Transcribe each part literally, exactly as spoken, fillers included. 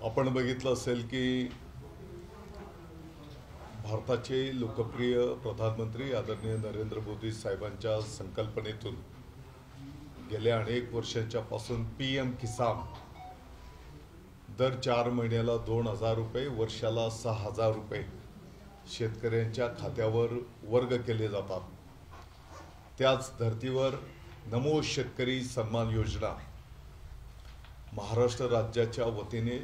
आपण बघितलं असेल की भारताचे लोकप्रिय प्रधानमंत्री आदरणीय नरेंद्र मोदी साहेबांच्या संकल्पनेतून गेल्या अनेक वर्षांच्या पासून पी एम किसान दर चार महिन्याला दोन हजार रुपये वर्षाला सहा हजार रुपये शेतकऱ्यांच्या खात्यावर वर्ग केले जातात। त्याच धर्तीवर नमो शेतकरी सन्मान योजना महाराष्ट्र राज्याच्या वतीने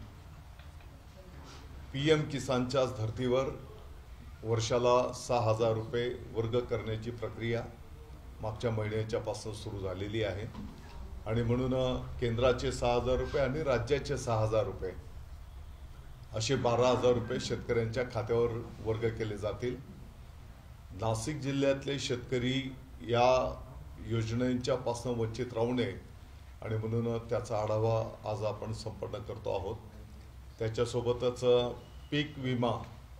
पी एम किसानच्याच धर्तीवर वर्षाला सहा हजार रुपये वर्ग करण्याची प्रक्रिया मागच्या महिन्याच्या पासून सुरू झालेली आहे आणि म्हणून केंद्राचे सहा हजार रुपये आणि राज्याचे सहा हजार रुपये असे बारा हजार रुपये शेतकऱ्यांच्या खात्यावर वर्ग केले जातील। नाशिक जिल्ह्यातले शेतकरी या योजनेच्या पासून वंचित राहू नये आणि म्हणून त्याचा आढावा आज आपण संपन्न करतो आहोत। त्याच्यासोबतच पीक विमा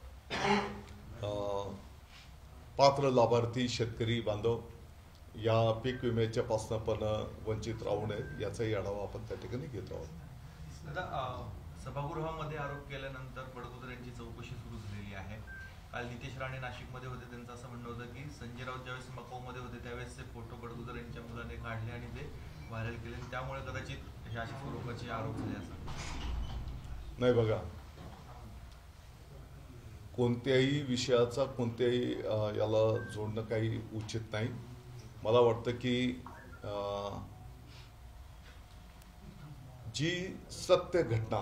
पात्र लाभार्थी शेतकरी बांधव या पीक विम्याच्या पासून पण वंचित राहू नये याचाही आढावा आपण त्या ठिकाणी घेत आहोत। सभागृहामध्ये आरोप केल्यानंतर बडगुजर यांची चौकशी सुरू झालेली आहे। काल नितेश राणे नाशिकमध्ये होते, त्यांचं असं म्हणणं होतं की संजय राऊत ज्यावेळेस मकाऊमध्ये होते त्यावेळेस ते फोटो बडगुजर यांच्या मुलाने काढले आणि ते व्हायरल केले, त्यामुळे कदाचित अशा स्वरूपाचे आरोप झाले असं नाही। बघा, कोणत्याही विषयाचा कोणत्याही याला जोडणं काही उचित नाही। मला वाटतं की जी सत्य घटना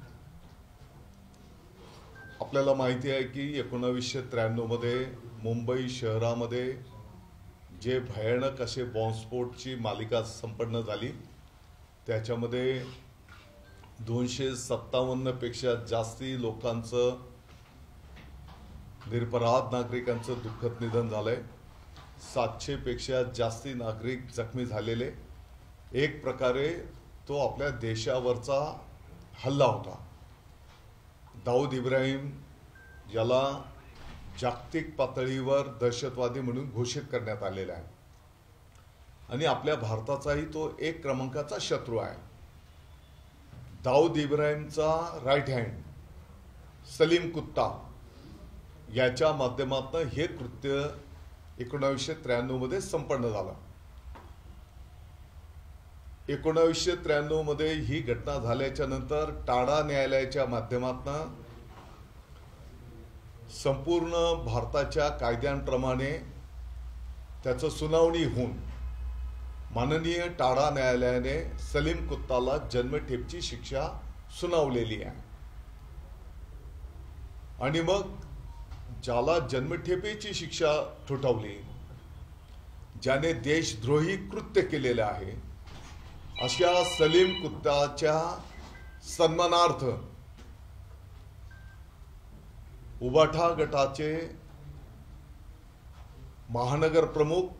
आपल्याला माहिती आहे की एकोणावीसशे त्र्याण्णव मध्ये मुंबई शहरामध्ये जे भयानक असे बॉम्बस्फोटची मालिका संपन्न झाली त्याच्यामध्ये दोनशे सत्तावन्न पेक्षा जास्ती लोकांचं निरपराध नागरिकांचं दुःखद निधन झालंय। सातशे पेक्षा जास्ती नागरिक जखमी झालेले। एक प्रकारे तो आपल्या देशावरचा हल्ला होता। दाऊद इब्राहिम याला जागतिक पातळीवर दहशतवादी म्हणून घोषित करण्यात आलेला आहे आणि आपल्या भारताचाही तो एक क्रमांकाचा शत्रू आहे। दाऊद इब्राहिमचा राईट हँड सलीम कुत्ता याच्या माध्यमातून हे कृत्य एकोणावीसशे त्र्याण्णव मध्ये संपन्न झालं। एकोणावीसशे त्र्याण्णव मध्ये ही घटना झाल्याच्या नंतर टाडा न्यायालयाच्या माध्यमातून संपूर्ण भारताच्या कायद्यांप्रमाणे त्याचं सुनावणी होऊन माननीय टाडा न्यायालयाने सलीम कुत्ताला जन्मठेपची शिक्षा सुनावलेली आहे आणि मग ज्याला जन्मठेपेची शिक्षा ठोठावली, ज्याने देशद्रोही कृत्य केलेले आहे, अशा सलीम कुत्ताच्या सन्मानार्थ उबाठा गटाचे महानगर प्रमुख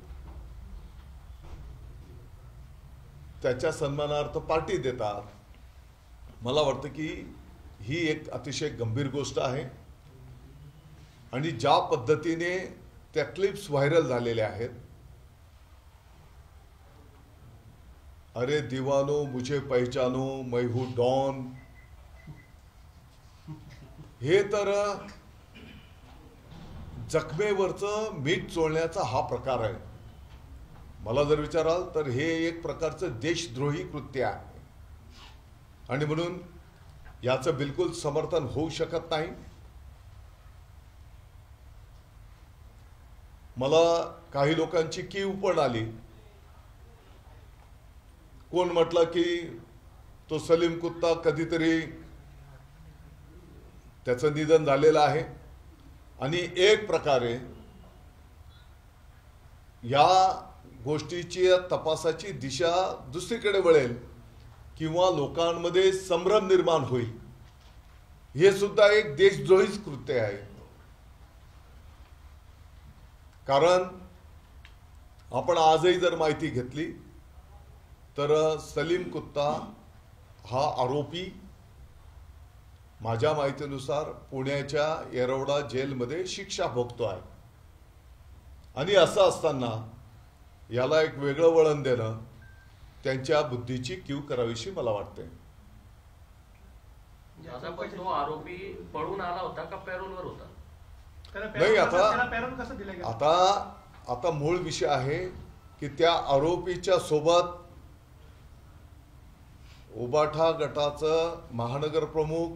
त्याच्या सन्मानार्थ पार्टी देतात। मला वाटतं की ही एक अतिशय गंभीर गोष्ट आहे आणि ज्या पद्धतीने त्या क्लिप्स व्हायरल झालेल्या आहेत, अरे दीवानो मुझे पहचानो मैं हूं डॉन, हे तर जखमेवरचं मीठ चोळण्याचा हा प्रकार आहे। मला जर विचाराल तर हे एक प्रकारचं देशद्रोही कृत्य आहे आणि म्हणून याचं बिलकुल समर्थन होऊ शकत नाही। मला काही लोकांची कीव पण आली। कोण म्हटलं की तो सलीम कुत्ता कधीतरी त्याचं निधन झालेलं आहे आणि एक प्रकारे या गोष्टीची तपासाची दिशा दुसरीकडे वळेल किंवा लोकांमध्ये संभ्रम निर्माण होईल, हे सुद्धा एक देशद्रोहीच कृत्य आहे। कारण आपण आजही जर माहिती घेतली तर सलीम कुत्ता हा आरोपी माझ्या माहितीनुसार पुण्याच्या येरवडा जेलमध्ये शिक्षा भोगतो आहे आणि असं असताना याला एक वेगळं वळण देणं त्यांच्या बुद्धीची कीव करावीशी मला वाटते। आता पण तो आरोपी पळून आला होता का पॅरोलवर होता? नाही, आता आता आता मूळ विषय आहे की त्या आरोपीच्या सोबत उबाठा गटाचं महानगर प्रमुख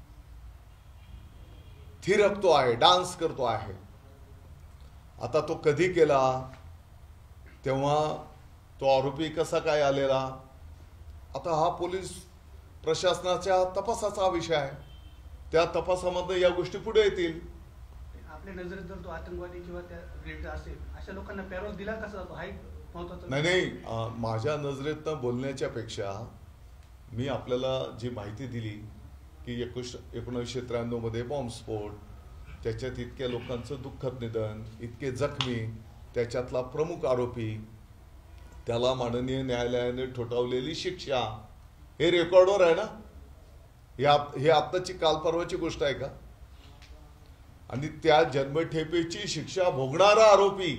थिरकतो आहे, डान्स करतो आहे. आता तो कधी केला, तेव्हा तो आरोपी कसा काय आलेला, आता हा पोलीस प्रशासनाच्या तपासाचा विषय आहे. त्या तपासामध्ये या गोष्टी पुढे येतील. आपल्या नजरेत जर तो आतंकवादी किंवा त्या ग्रेट असेल अशा लोकांना पॅरोल दिला कसा जातो हा एक महत्त्वाचा. नाही नाही अं, माझ्या नजरेतनं बोलण्याच्या पेक्षा मी आपल्याला जी माहिती दिली की एकोणीस एकोणीसशे त्र्याण्णव मध्ये बॉम्बस्फोट, त्याच्यात इतक्या लोकांचं दुःखद निधन, इतके जखमी, त्याच्यातला प्रमुख आरोपी, त्याला माननीय न्यायालयाने ठोठावलेली शिक्षा, हे रेकॉर्डवर आहे ना. हे आत्ताची काल परवाची गोष्ट आहे का? आणि त्या जन्मठेपेची शिक्षा भोगणारा आरोपी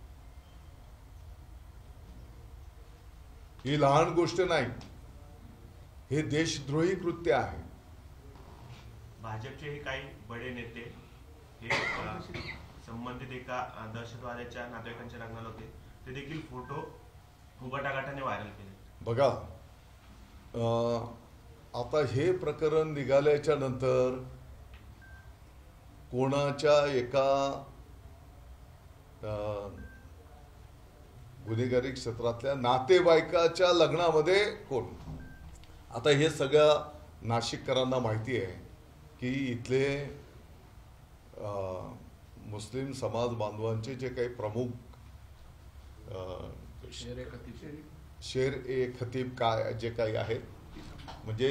ही लहान गोष्ट नाही, हे देशद्रोही कृत्य आहे. भाजपचे हे काही बडे नेते हे अ, संबंधित एका अ, दहशतवाद्याच्या नातेवाईकांच्या लग्नाला होते, ते देखील फोटो उबाटा गटाने व्हायरल केले. बघा, अं, आता हे प्रकरण निघाल्याच्या नंतर कोणाच्या एका अं, गुन्हेगारी क्षेत्रातल्या नातेवाईकाच्या लग्नामध्ये कोण, आता हे सगळ्या नाशिककरांना माहिती आहे की इथले अं, मुस्लिम समाज बांधवांचे जे काही प्रमुख अं, शेर ए खतीब काय जे काही आहेत, म्हणजे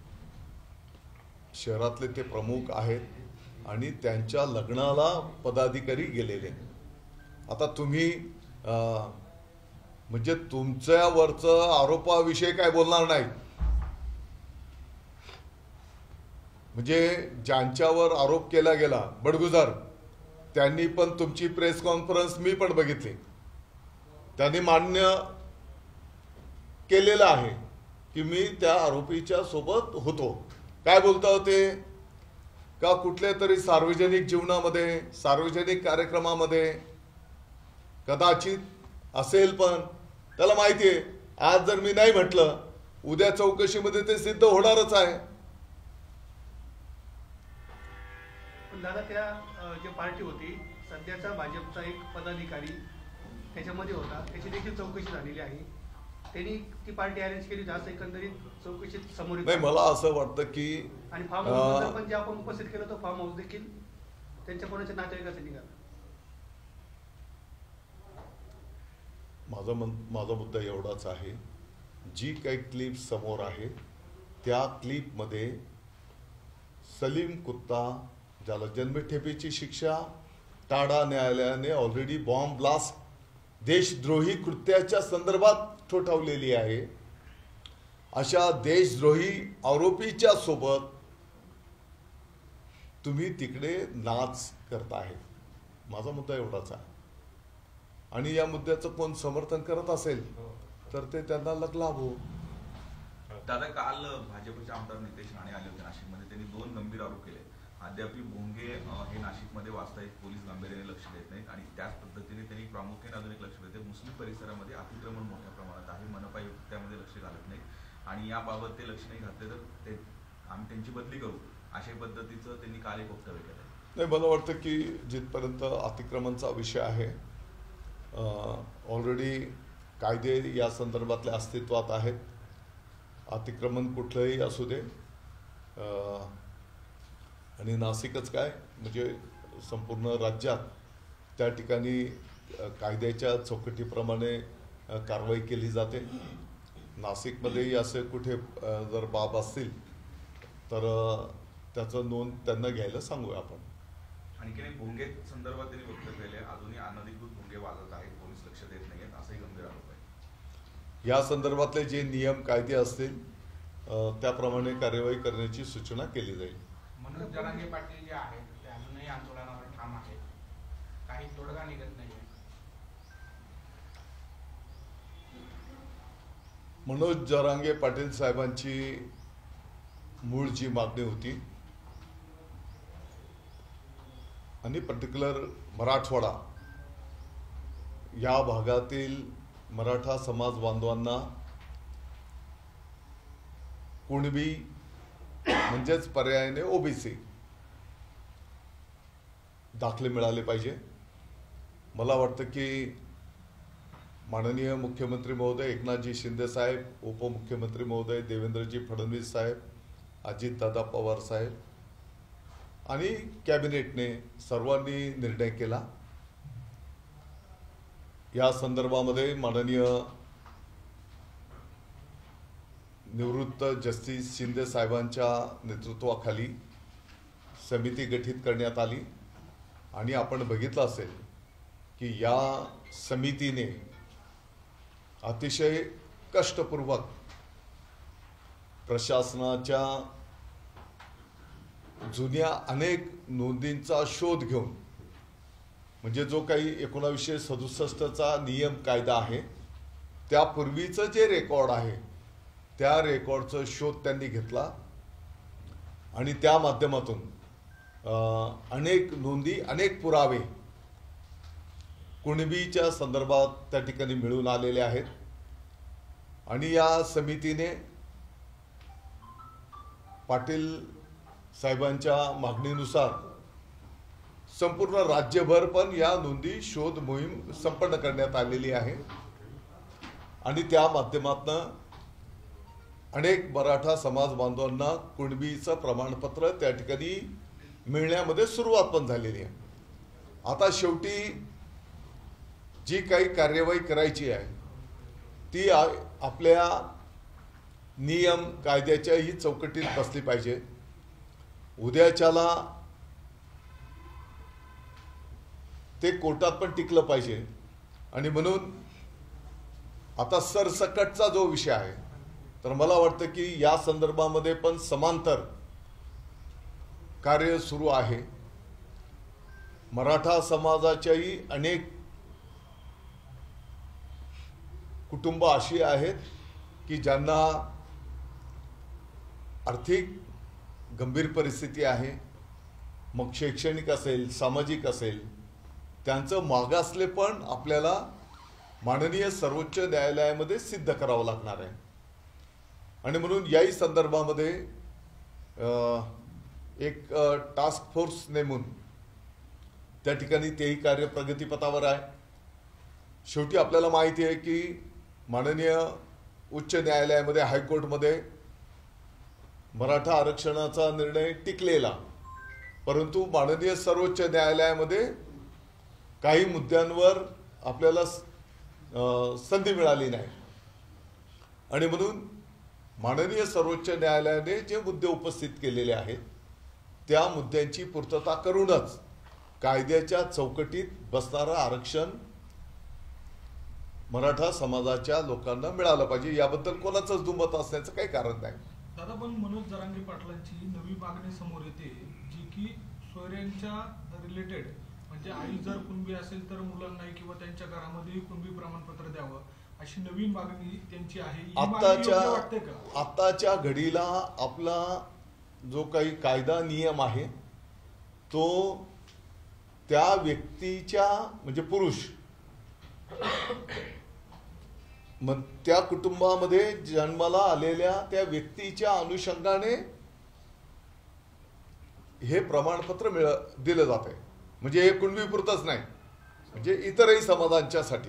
शहरातले ते प्रमुख आहेत आणि त्यांच्या लग्नाला पदाधिकारी गेलेले. आता तुम्ही अं, म्हणजे तुमच्यावरचं आरोपाविषयी काय बोलणार नाही, म्हणजे ज्यांच्यावर आरोप केला गेला बडगुजर, त्यांनी पण तुमची प्रेस कॉन्फरन्स मी पण बघितली. त्यांनी मान्य केलेलं आहे की मी त्या आरोपीच्या सोबत होतो. काय बोलता होते का, कुठल्या तरी सार्वजनिक जीवनामध्ये, सार्वजनिक कार्यक्रमामध्ये कदाचित असेल, पण त्याला माहिती आहे आज जर मी नाही म्हटलं उद्या चौकशीमध्ये ते सिद्ध होणारच आहे. पण दादा, त्या जी पार्टी होती सध्याचा भाजपचा एक पदाधिकारी त्याच्यामध्ये होता, त्याची देखील चौकशी झालेली आहे. त्यांनी ती पार्टी अरेंज केली, जास्त एकंदरीत चौकशीत समोर नाही. मला असं वाटतं की आणि फार्म हाऊस पण जे आपण उपस्थित केलं तो फार्म हाऊस देखील त्यांच्या कोणाच्या नातेवाईकाचा निघाला. माझा माझा मुद्दा एवढाच आहे, जी काही क्लिप समोर आहे त्या क्लिपमध्ये सलीम कुत्ता, ज्याला जन्मठेपेची शिक्षा टाडा न्यायालयाने ऑलरेडी बॉम्ब ब्लास्ट देशद्रोही कृत्याच्या संदर्भात ठोठावलेली आहे, अशा देशद्रोही आरोपीच्या सोबत तुम्ही तिकडे नाच करताय. माझा मुद्दा एवढाच आहे. आणि या मुद्द्याचं कोण समर्थन करत असेल तर ते त्यांना लगलाभो. दादा, काल भाजपचे आमदार नितेश राणे आले होते नाशिकमध्ये, त्यांनी दोन गंभीर आरोप केले. अद्याप भोंगे हे नाशिकमध्ये वास्तविक पोलीस गांभीर्याने लक्ष देत नाहीत आणि त्याच पद्धतीने त्यांनी प्रामुख्याने अजून एक लक्ष देते, मुस्लिम परिसरामध्ये अतिक्रमण मोठ्या प्रमाणात आहे, मनपा आयुक्त त्यामध्ये लक्ष घालत नाही आणि याबाबत ते लक्ष नाही घातले तर ते आम्ही त्यांची बदली करू, अशा पद्धतीचं त्यांनी काल एक वक्तव्य केलं. नाही, मला वाटतं की जिथपर्यंत अतिक्रमणचा विषय आहे, ऑलरेडी कायदे या संदर्भातले अस्तित्वात आहेत. अतिक्रमण कुठलंही असू दे, आणि नाशिकच काय म्हणजे संपूर्ण राज्यात त्या ठिकाणी कायद्याच्या चौकटीप्रमाणे कारवाई केली जाते. नाशिकमध्येही असे कुठे जर बाब असतील तर त्याचं नोंद त्यांना घ्यायला सांगूया आपण. आणखी एक भोंगे संदर्भात त्यांनी वक्तव्य केले, अजूनही अनधिकृत भोंगे वाजत आहेत, पोलीस लक्ष देत नाहीयेत, असाही गंभीर आरोप आहे. या संदर्भातले जे नियम कायदे असतील त्याप्रमाणे कार्यवाही करण्याची सूचना केली जाईल. मनोज जरांगे पाटील जे आहेत ते अजूनही आंदोलनावर ठाम आहेत, काही तोडगा निघत नाहीये. मनोज जरांगे पाटील साहेबांची मूळ जी मागणी होती आणि पर्टिक्युलर मराठवाडा या भागातील मराठा समाज बांधवांना कुणबी म्हणजेच पर्यायाने ओबीसी दाखले मिळाले पाहिजे. मला वाटतं की माननीय मुख्यमंत्री महोदय एकनाथजी शिंदे साहेब, उपमुख्यमंत्री महोदय देवेंद्रजी फडणवीस साहेब, अजितदादा पवार साहेब आणि कॅबिनेटने सर्वांनी निर्णय केला. या संदर्भामध्ये माननीय निवृत्त जस्टिस शिंदे साहेबांच्या नेतृत्वाखाली समिती गठीत करण्यात आली आणि आपण बघितलं असेल की या समितीने अतिशय कष्टपूर्वक प्रशासनाच्या जुन्या अनेक नोंदींचा शोध घेऊन, म्हणजे जो काही एकोणावीसशे सदुसष्टचा नियम कायदा आहे त्यापूर्वीचं जे रेकॉर्ड आहे त्या रेकॉर्डचा शोध त्यांनी घेतला आणि त्या माध्यमातून अनेक नोंदी, अनेक पुरावे कुणबीच्या संदर्भात त्या ठिकाणी मिळून आलेले आहेत. आणि या समितीने पाटील साहेबांच्या मागणीनुसार संपूर्ण राज्यभर पण या नोंदी शोध मोहीम संपन्न करण्यात आलेली आहे आणि त्या माध्यमातून अनेक मराठा समाज बांधवांना कुणबीचं प्रमाणपत्र त्या ठिकाणी मिळण्यामध्ये सुरुवात पण झालेली आहे. आता शेवटी जी काही कार्यवाही करायची आहे ती आपल्या नियम कायद्याच्याही चौकटीत बसली पाहिजे. उद्याच्याला ते कोर्टात पण टिकलं पाहिजे आणि म्हणून आता सरसकटचा जो विषय आहे तर मला वाटतं की या संदर्भामध्ये पण समांतर कार्य सुरू आहे. मराठा समाजाच्याही अनेक कुटुंब अशी आहेत की ज्यांना आर्थिक गंभीर परिस्थिती आहे, मग शैक्षणिक असेल, सामाजिक असेल, त्यांचं मागासले पण आपल्याला माननीय सर्वोच्च न्यायालयामध्ये सिद्ध करावं लागणार आहे. आणि म्हणून याही संदर्भामध्ये एक टास्क फोर्स नेमून त्या ठिकाणी तेही कार्य प्रगतीपथावर आहे. शेवटी आपल्याला माहिती आहे की माननीय उच्च न्यायालयामध्ये, हायकोर्टमध्ये मराठा आरक्षणाचा निर्णय टिकलेला, परंतु माननीय सर्वोच्च न्यायालयामध्ये काही मुद्द्यांवर आपल्याला संधी मिळाली नाही आणि म्हणून माननीय सर्वोच्च न्यायालयाने जे मुद्दे उपस्थित केलेले आहेत त्या मुद्द्यांची पूर्तता करूनच कायद्याच्या चौकटीत बसणारं आरक्षण मराठा समाजाच्या लोकांना मिळालं पाहिजे. याबद्दल कोणाचंच दुमत असण्याचं काही कारण नाही. दादा, पण मनोज जरांगे पाटलांची नवी मागणी समोर येते जी की सोयऱ्यांच्या रिलेटेड, म्हणजे आई जर कुणबी असेल तर मुलांनाही किंवा त्यांच्या घरामध्ये कुणबी प्रमाणपत्र द्यावं अशी नवीन मागणी त्यांची आहे. आताच्या आताच्या घडीला आपला जो काही कायदा नियम आहे तो त्या व्यक्तीच्या, म्हणजे पुरुष, मग त्या कुटुंबामध्ये जन्माला आलेल्या त्या व्यक्तीच्या अनुषंगाने हे प्रमाणपत्र मिळ दिलं जात आहे. म्हणजे हे कुणबीपुरतंच नाही, म्हणजे इतरही समाजांच्यासाठी.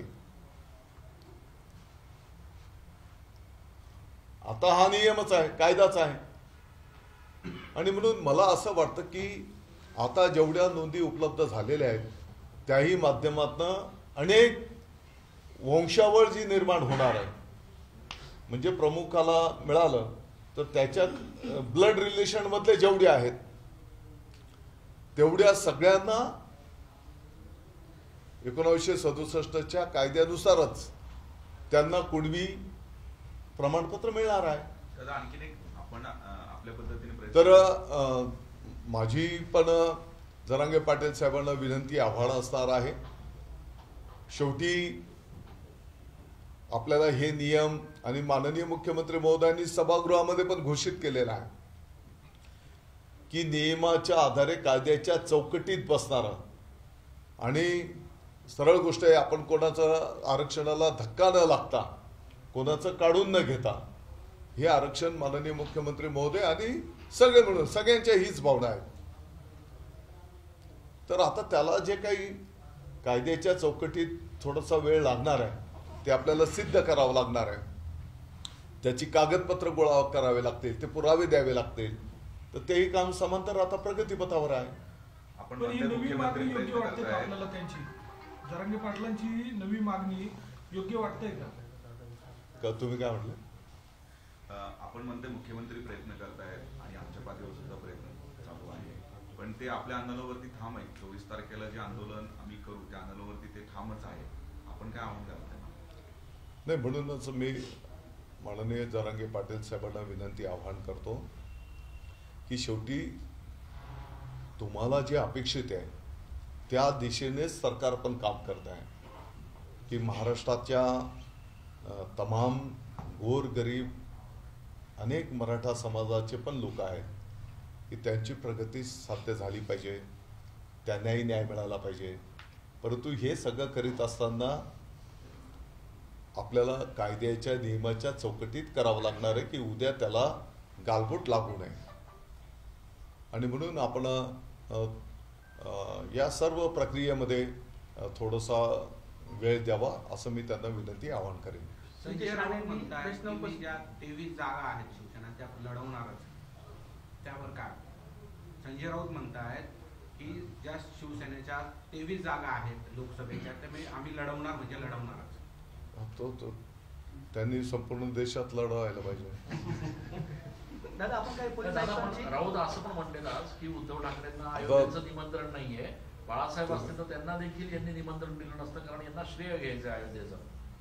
आता हा नियमच आहे, कायदाच आहे. आणि म्हणून मला असं वाटतं की आता जेवढ्या नोंदी उपलब्ध झालेल्या आहेत त्याही माध्यमातून अनेक वंशावळ जी निर्माण होणार आहे, म्हणजे प्रमुखाला मिळालं तर त्याच्यात ब्लड रिलेशन मधले जेवढे आहेत तेवढ्या सगळ्यांना एकोणावीसशे सदुसष्टच्या कायद्यानुसारच त्यांना कुणबी प्रमाणपत्र मिळणार आहे. आणखीन एक आपण आपल्या पद्धतीने तर माझी पण जरांगे पाटील साहेबांना विनंती, आव्हान असणार आहे. शेवटी आपल्याला हे नियम आणि माननीय मुख्यमंत्री महोदयांनी सभागृहामध्ये पण घोषित केलेला आहे की नियमाच्या आधारे कायद्याच्या चौकटीत बसणारा आणि सरळ गोष्ट आहे, आपण कोणाचं आरक्षणाला धक्का न लागता, कोणाचं काढून न घेता हे आरक्षण माननीय मुख्यमंत्री महोदय आणि सगळे मिळून सगळ्यांच्या हीच भावना आहे. तर आता त्याला जे काही कायद्याच्या चौकटीत थोडासा वेळ लागणार आहे ते आपल्याला सिद्ध करावं लागणार आहे. त्याची कागदपत्र गोळा करावे लागतील, ते पुरावे द्यावे लागतील. तर तेही काम समांतर आता प्रगतीपथावर आहे. आपण पण ही म्हणतोय नवी मागणी मुख्यमंत्री योग्य प्रयत्न वाटते का करतायत. आपल्याला त्यांची? जरांगे पाटलांची नवी मागणी योग्य वाटते का? का तुम्ही काय म्हटलं? अं, आपण म्हणतोय मुख्यमंत्री प्रयत्न करतायत आणि आमच्या पातळीवर सुद्धा प्रयत्न चालू आहे. पण ते आपल्या आंदोलनावरती ठाम आहेत. चोवीस तारखेला जे आंदोलन आम्ही करू त्या आंदोलनावरती ते ठामच आहे. आपण काय आव्हान करताय? नाही, म्हणूनच मी माननीय जरांगे पाटील साहेबांना विनंती आवाहन करतो की शेवटी तुम्हाला जे अपेक्षित आहे त्या दिशेनेच सरकार पण काम करत आहे की महाराष्ट्राच्या अ, तमाम गोरगरीब अनेक मराठा समाजाचे पण लोक आहेत की त्यांची प्रगती साध्य झाली पाहिजे, त्यांनाही न्याय मिळाला पाहिजे. परंतु हे सगळं करीत असताना आपल्याला कायद्याच्या नियमाच्या चौकटीत करावं लागणार आहे की उद्या त्याला गालबोट लागू नये. आणि म्हणून आपण अ, अ, या सर्व प्रक्रियेमध्ये अ, थोडासा वेळ द्यावा असं मी त्यांना विनंती आवाहन करेन. संजय राऊत म्हणतात प्रश्न की मी उपस्थित- ज्या तेवीस जागा आहेत शिवसेना त्या लढवणारच, त्यावर काय? संजय राऊत म्हणतायत की ज्या शिवसेनेच्या तेवीस जागा आहेत लोकसभेच्या त्या मी आम्ही लढवणार म्हणजे लढवणारच. तो तो त्यांनी संपूर्ण देशात लढवायला पाहिजे. दादा आपण काही पोलीस दादा आयुक्तांची पण राऊत असं पण म्हटलेलं आज की उद्धव ठाकरेंना अयोध्येचं निमंत्रण नाहीये. बाळासाहेब असते तर त्यांना देखील यांनी निमंत्रण दिलं नसतं, कारण यांना श्रेय घ्यायचं अयोध्येचं.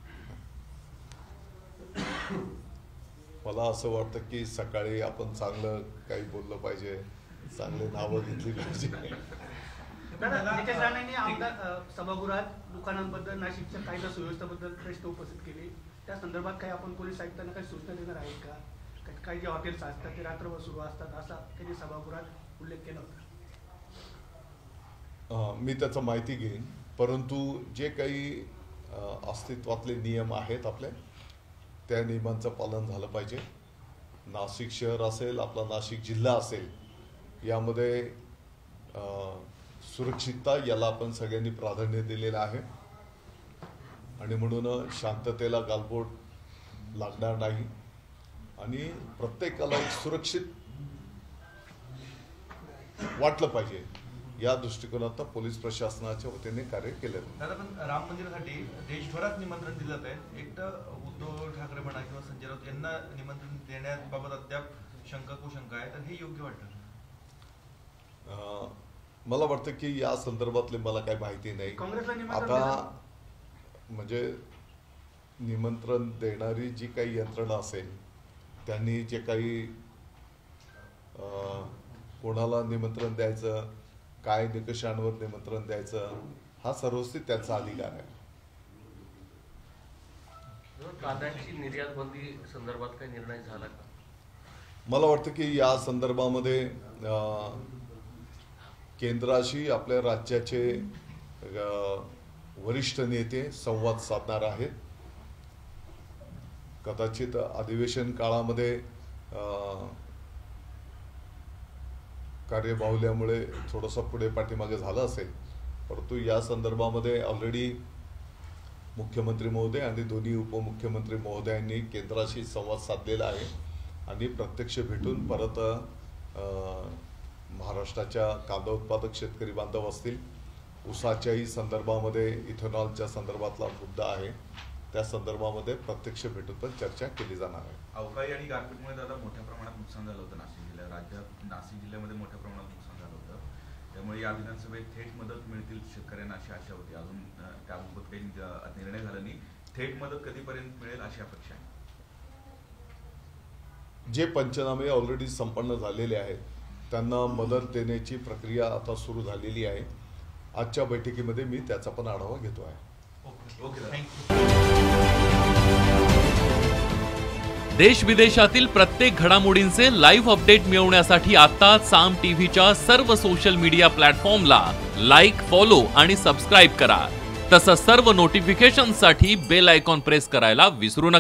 मला असं वाटतं की सकाळी आपण चांगलं काही बोललं पाहिजे, चांगले नावं घेतली पाहिजे. दादा नितेश राणेंनी आमदार अ, सभागृहात दुकानांबद्दल नाशिकच्या कायदा सुव्यवस्थेबद्दल प्रश्न उपस्थित केले. त्या संदर्भात काही आपण पोलीस आयुक्तांना काही सूचना देणार आहेत का? काही- काही जे हॉटेल्स असतात ते रात्रभर सुरू असतात असा त्यांनी सभागृहात उल्लेख केला होता. अं, मी त्याचं माहिती घेईन, परंतु जे काही अं, अस्तित्वातले नियम आहेत आपले त्या नियमांचं पालन झालं पाहिजे. नाशिक शहर असेल, आपला नाशिक जिल्हा असेल, यामध्ये अं, सुरक्षितता याला आपण सगळ्यांनी प्राधान्य दिलेलं आहे आणि म्हणून शांततेला गालबोट लागणार नाही आणि प्रत्येकाला एक सुरक्षित वाटलं पाहिजे या दृष्टिकोनातून पोलीस प्रशासनाच्या वतीने कार्य केलं. दादा पण राम मंदिरासाठी देशभरात निमंत्रण दिलं जात आहे. एक तर उद्धव ठाकरे म्हणा किंवा संजय राऊत यांना निमंत्रण देण्याबाबत अद्याप शंका कुशंका आहे, तर हे योग्य वाटतं? अं, मला वाटतं की या संदर्भातले मला काही माहिती नाही. काँग्रेसला निमंत्रण आता म्हणजे निमंत्रण देणारी जी काही यंत्रणा असेल त्यांनी जे काही अं, कोणाला निमंत्रण द्यायचं, काय निकषांवर निमंत्रण द्यायचं, हा सर्वस्वी त्यांचा अधिकार आहे. कांद्याची निर्यात बंदी संदर्भात काही निर्णय झाला का? मला वाटतं की या संदर्भामध्ये अं, केंद्राशी आपल्या राज्याचे अं, वरिष्ठ नेते संवाद साधणार आहेत. कदाचित अधिवेशन काळामध्ये अं, कार्यबाहुल्यामुळे थोडंसं पुढे पाठीमागे झालं असेल, परंतु या संदर्भामध्ये ऑलरेडी मुख्यमंत्री महोदय आणि दोन्ही उपमुख्यमंत्री महोदयांनी केंद्राशी संवाद साधलेला आहे आणि प्रत्यक्ष भेटून परत अं, महाराष्ट्राच्या कांदा उत्पादक शेतकरी बांधव असतील, ऊसाच्याही संदर्भामध्ये इथेनॉलच्या संदर्भातला मुद्दा आहे, त्या संदर्भामध्ये प्रत्यक्ष भेटून पण चर्चा केली जाणार आहे. अवकाळी आणि गारपीटमुळे दादा मोठ्या प्रमाणात नुकसान झालं होतं नाशिक जिल्ह्यात. राज्यात नाशिक जिल्ह्यामध्ये मोठ्या प्रमाणात नुकसान झालं होतं. त्यामुळे या विधानसभेत थेट मदत मिळतील शेतकऱ्यांना अशी आशा होती. अजून अं, त्याबाबत काही अं, निर्णय झाला नाही. थेट मदत कधीपर्यंत मिळेल अशी अपेक्षा आहे? जे पंचनामे ऑलरेडी संपन्न झालेले आहेत त्यांना मदत देण्याची प्रक्रिया आता सुरू झालेली आहे. आजच्या बैठकीमध्ये मी त्याचा पण आढावा घेतो आहे. Okay okay thank you. देश विदेशातील प्रत्येक घडामोडींचे लाईव्ह अपडेट मिळवण्यासाठी आता साम टीव्हीच्या सर्व सोशल मीडिया प्लॅटफॉर्मला लाईक, फॉलो आणि सबस्क्राईब करा. तसंच सर्व नोटिफिकेशनसाठी बेल आयकॉन प्रेस करायला विसरू नका.